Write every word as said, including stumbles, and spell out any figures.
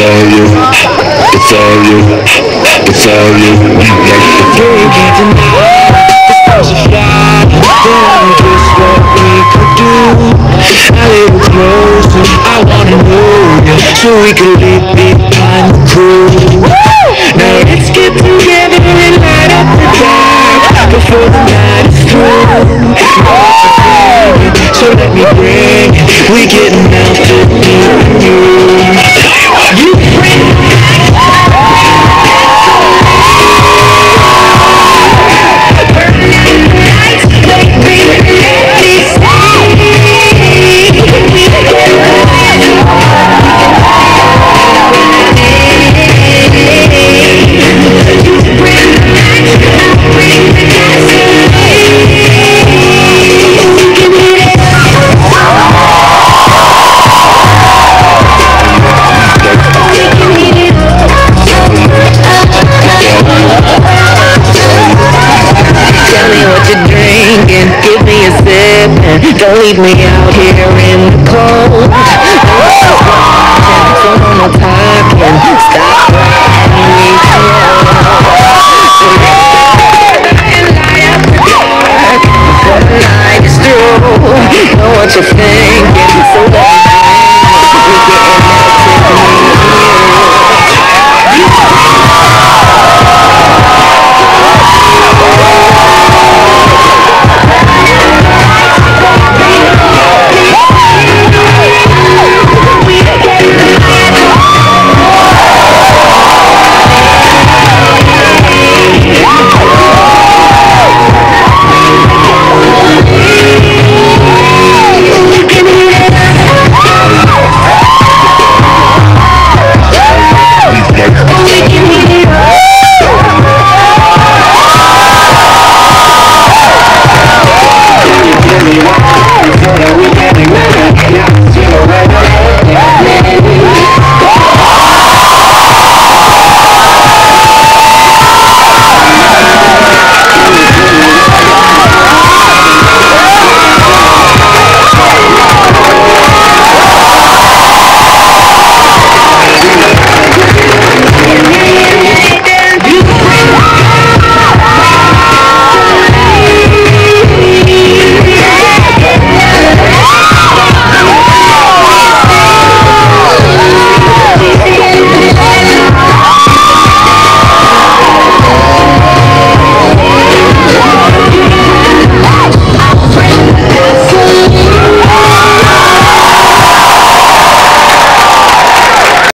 all you, it's all you, it's all you. You can't deny the stars are shining. Then just what we could do. A little closer, I wanna know you, so we could leave behind the crew. Now let's get together and light up the dark before the night is through. So let me bring it, we getting out to you. You bring Don't leave me out